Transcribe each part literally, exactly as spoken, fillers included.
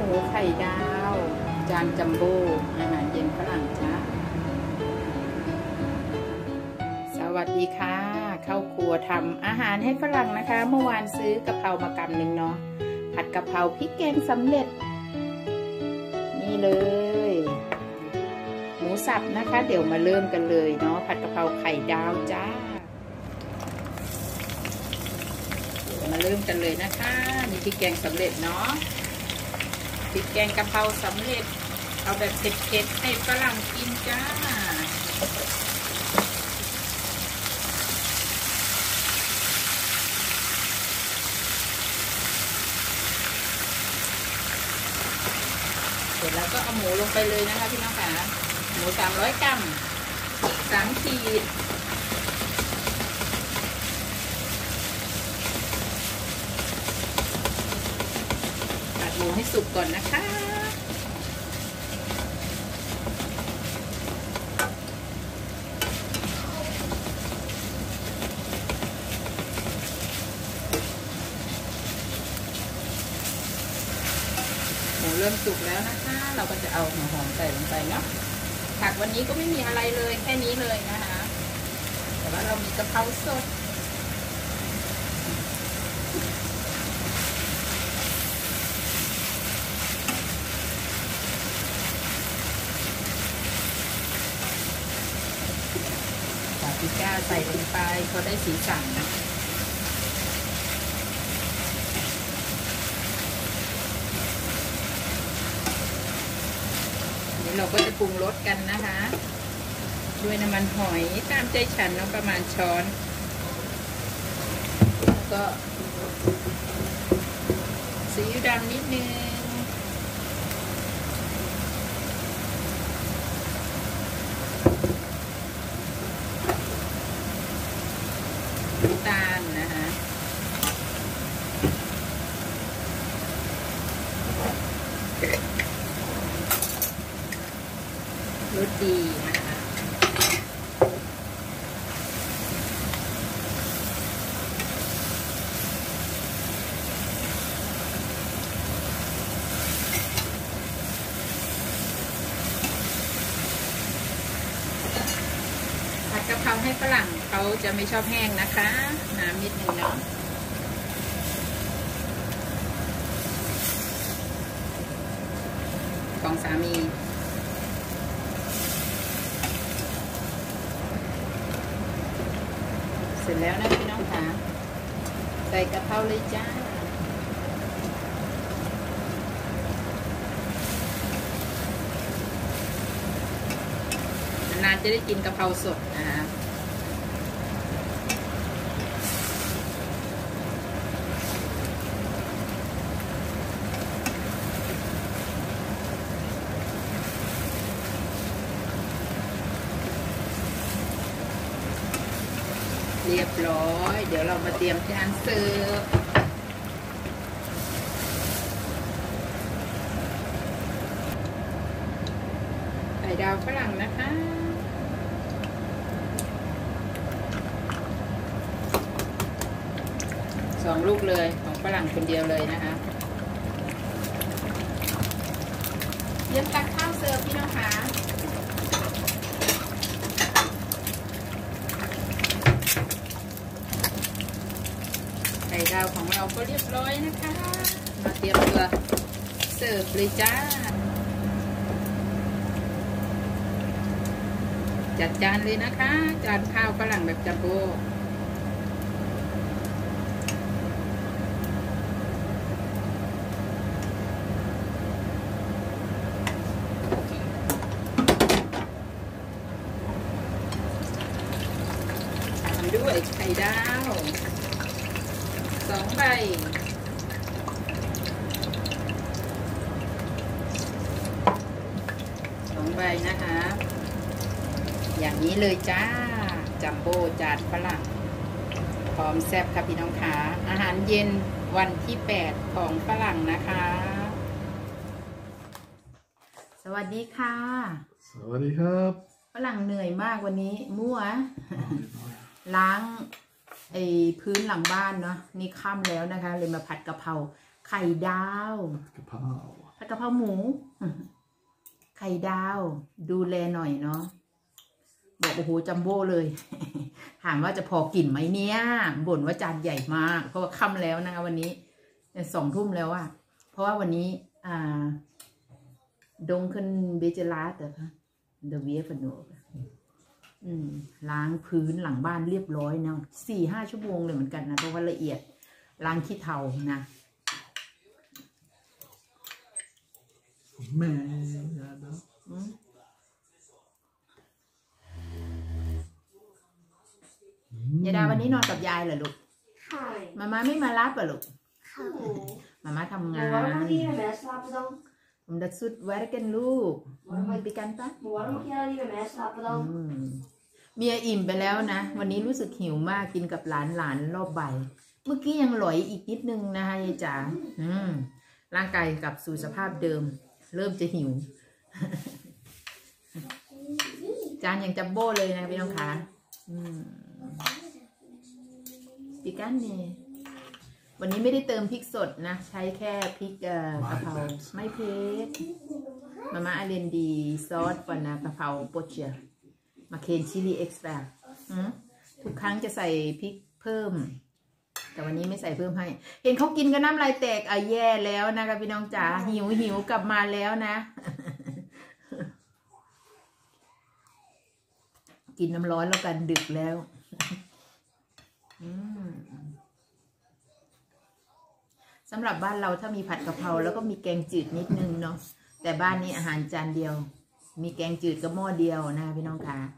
ไข่ดาวจานจัมโบ้อาหารเย็นฝรั่งจ้าสวัสดีค่ะเข้าครัวทำอาหารให้ฝรั่งนะคะเมื่อวานซื้อกะเพรามากำหนึ่งเนาะผัดกะเพราพริกแกงสำเร็จนี่เลยหมูสับนะคะเดี๋ยวมาเริ่มกันเลยเนาะผัดกะเพราไข่ดาวจ้าเดี๋ยวมาเริ่มกันเลยนะคะนี่พริกแกงสำเร็จเนาะพริกแกงกะเพราสำเร็จเอาแบบเผ็ดๆให้ฝรั่งกินจ้าเสร็จแล้วก็เอาหมูลงไปเลยนะคะพี่น้องค่ะหมูสามร้อยกรัมสามขีดผัดหมูให้สุกก่อนนะคะหมูเริ่มสุกแล้วนะคะเราก็จะเอาหัวหอมใส่ลงไปเนาะผักวันนี้ก็ไม่มีอะไรเลยแค่นี้เลยนะคะแต่ว่าเรามีกะเพราสดปาปริก้าใส่ลงไปเขาได้สีสันเราก็จะปรุงรสกันนะคะด้วยน้ำมันหอยตามใจฉันเนาะประมาณช้อนแล้วก็ซีอิ๊วดำนิดนึงน้ำตาลนะคะรสดีนะคะผัดกะเพราให้ฝรั่งเขาจะไม่ชอบแห้งนะคะน้ำนิดนึงเนาะของสามีเสร็จแล้วนะพี่น้องค่ะใส่กะเพราเลยจ้านานๆจะได้กินกะเพราสดนะคะเรียบร้อยเดี๋ยวเรามาเตรียมจานเสิร์ฟไข่ดาวฝรั่งนะคะสองลูกเลยของฝรั่งคนเดียวเลยนะคะเตรียมตักข้าวเสิร์ฟพี่น้องค่ะไข่ดาวของเราก็เรียบร้อยนะคะมาเตรียมตัวเสิร์ฟเลยจ้าจัดจานเลยนะคะจานข้าวฝรั่งแบบจัมโบ้ตามด้วยไข่ดาวสองใบสองใบนะคะอย่างนี้เลยจ้าจัมโบ้จานฝรั่งพร้อมแซ่บค่ะพี่น้องขาอาหารเย็นวันที่แปดของฝรั่งนะคะสวัสดีค่ะสวัสดีครับฝรั่งเหนื่อยมากวันนี้มั่วล้าง ไอ้พื้นหลังบ้านเนาะนี่ค่ำแล้วนะคะเลยมาผัดกะเพราไข่ดาวกะเพราผัดกะเพราหมูไข่ดาวดูแลหน่อยเนาะบอกโอ้โหจัมโบ้เลยถามว่าจะพอกินไหมเนี่ยบ่นว่าจานใหญ่มากเพราะว่าค่ำแล้วนะคะวันนี้สองทุ่มแล้วอะเพราะว่าวันนี้อ่าดงขึ้นเบเจลาสเหรอคะเดอะเวียฟโนอืมล้างพื้นหลังบ้านเรียบร้อยเนาะสี่ห้าชั่วโมงเลยเหมือนกันนะเพราะว่าละเอียดล้างขี้เถ้านะแม่ยาดายายดาวันนี้นอนกับยายเหรอลูกค่ะมาม่าไม่มารับเหรอลูกค่ะมาม่าทำงานผมดัดสุดไว้กันลูกไม่ไปกันปะเมียอิ่มไปแล้วนะวันนี้รู้สึกหิวมากกินกับหลานหลานรอบบ่ายเมื่อกี้ยังหลอยอีกนิดนึงนะคะยายจ๋าอืมร่างกายกลับสู่สภาพเดิมเริ่มจะหิวจานยังจับโบ้เลยนะพี่น้องคะปิกันเนี่ยวันนี้ไม่ได้เติมพริกสดนะใช้แค่พริกกะเพราไม่เผ็ดมาม่าอาเรนดีซอสปนากะเพราโปเชียมาเคนชิลลี่เอ็กซ์ตร้าทุกครั้งจะใส่พริกเพิ่มแต่วันนี้ไม่ใส่เพิ่มให้เห็นเขากินกันน้ำลายแตกอ่ะแย่แล้วนะคะพี่น้องจ๋าหิวหิวกลับมาแล้วนะกินน้ำร้อนแล้วกันดึกแล้วสำหรับบ้านเราถ้ามีผัดกะเพราแล้วก็มีแกงจืดนิดนึงเนาะแต่บ้านนี้อาหารจานเดียวมีแกงจืดกับหม้อเดียวนะพี่น้องคะ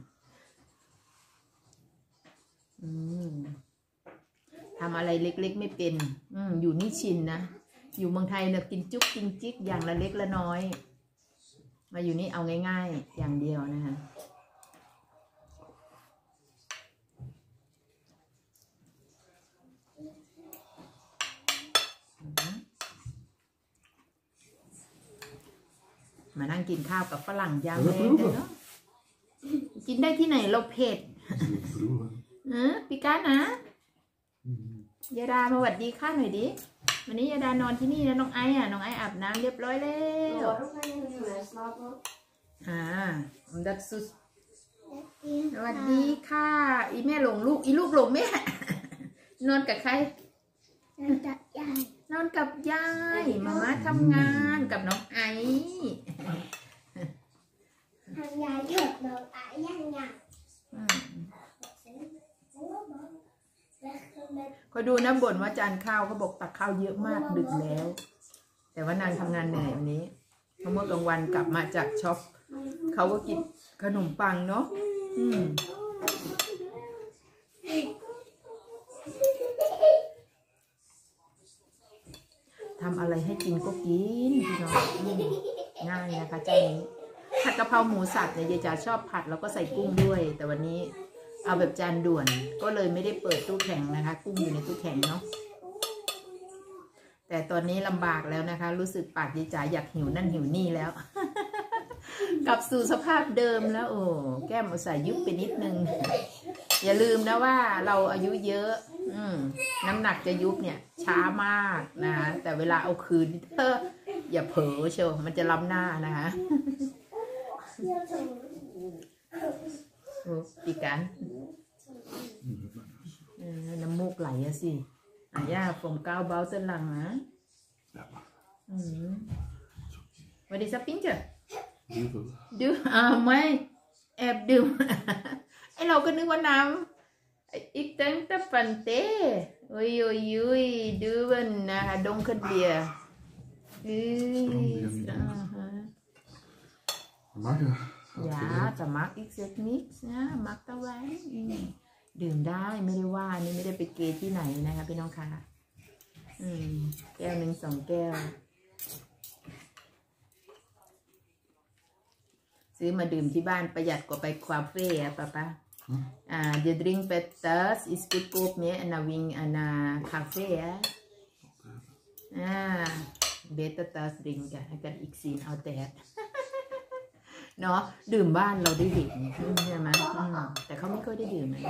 ทำอะไรเล็กๆไม่เป็นอืมอยู่นี่ชินนะอยู่เมืองไทยเนี่ยกินจุ๊กกินจิ๊กอย่างละเล็กละน้อยมาอยู่นี่เอาง่ายๆอย่างเดียวนะคะมานั่งกินข้าวกับฝรั่งยามแรงกันเนาะกินได้ที่ไหนเราเผ็ดเออปิก้านะยาดามาหวัดดีข้าหน่อยดิวันนี้ยาดานอนที่นี่นะน้องไอ้อะน้องไอ้อาบน้ำเรียบร้อยแล้วอ่าดัดสุดสวัสดีค่ะอีแม่หลงลูกอีลูกหลงแม่นอนกับใครนอนกับยายนอนกับยายมาม่าทำงานกับน้องไอ้ทำยายเกิดน้องไอ้ยังไงคอยดูนะบ่นว่าจานข้าวเขาบอกตักข้าวเยอะมากดึกแล้วแต่ว่านางทำงานเหนื่อยวันนี้เมื่อกลางวันกลับมาจากช็อปเขาก็กินขนมปังเนาะทำอะไรให้กินก็กินพี่น้องง่ายนะคะเจ้านี้ผัดกะเพราหมูสับเนี่ยยายจ๋าชอบผัดแล้วก็ใส่กุ้งด้วยแต่วันนี้เอาแบบจานด่วนก็เลยไม่ได้เปิดตู้แข็งนะคะกุ้งอยู่ในตู้แข็งเนาะแต่ตอนนี้ลำบากแล้วนะคะรู้สึกปากยายจ๋าอยากหิวนั่นหิวนี่แล้ว กลับสู่สภาพเดิมแล้วโอ้แก้มอุตส่าห์ยุบไปนิดนึงอย่าลืมนะว่าเราอายุเยอะอืมน้ำหนักจะยุบเนี่ยช้ามากนะแต่เวลาเอาคืนเธออย่าเผลอเชียวมันจะล้ำหน้านะคะโอ้ปีกันน้ำมูกไหลอะสิอ่ะย่าผมก้าวเบาเส้นหลังนะอืมวันนี้จะปิ้งจ้ะดื่มอ่าไม่แอบดื่มไอเราก็นึกว่าน้ำอีกตั้งแต่ปันเต้โอ้ยโอ้ยโอ้ยดูมันนะคะดงขึ้นเบียร์อย่าจะมักอีกสักนิดนะมักตะไว้ดื่มได้ไม่ได้ว่านี่ไม่ได้ไปเกย์ที่ไหนนะคะพี่น้องค่ะอืมแก้วหนึ่งสองแก้วซื้อมาดื่มที่บ้านประหยัดกว่าไปคาเฟ่อะป้าป้าอ่า the drink better is good good เนี่ยอันนาวิงอันนาคาเฟ่อะอ่า better drink กันให้กันอีกซีนเอาแต่เนาะดื่มบ้านเราได้ดื่มใช่ไหมแต่เขาไม่ค่อยได้ดื่มนะ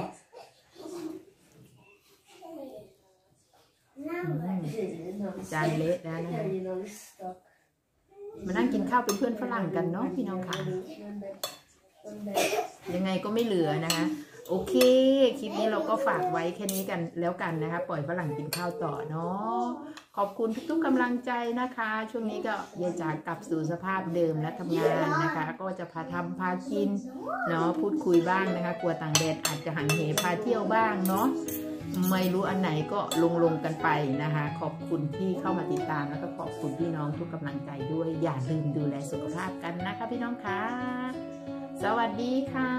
จานเละแล้วนะมานั่งกินข้าวเป็นเพื่อนฝรั่งกันเนาะพี่น้องค่ะยังไงก็ไม่เหลือนะคะโอเคคลิปนี้เราก็ฝากไว้แค่นี้กันแล้วกันนะคะปล่อยฝรั่งกินข้าวต่อเนาะขอบคุณทุกๆกำลังใจนะคะช่วงนี้ก็ยายจ๋ากลับสู่สภาพเดิมและทำงานนะคะก็จะพาทำพากินเนาะพูดคุยบ้างนะคะกลัวต่างแดนอาจจะหันเหพาเที่ยวบ้างเนาะไม่รู้อันไหนก็ลงลงกันไปนะคะขอบคุณที่เข้ามาติดตามแล้วก็ขอบคุณพี่น้องทุกกำลังใจด้วยอย่าลืมดูแลสุขภาพกันนะคะพี่น้องค่ะสวัสดีค่ะ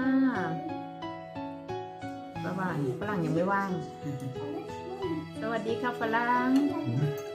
บ๊ายบายฝรั่งยังไม่ว่างสวัสดีค่ะฝรั่ง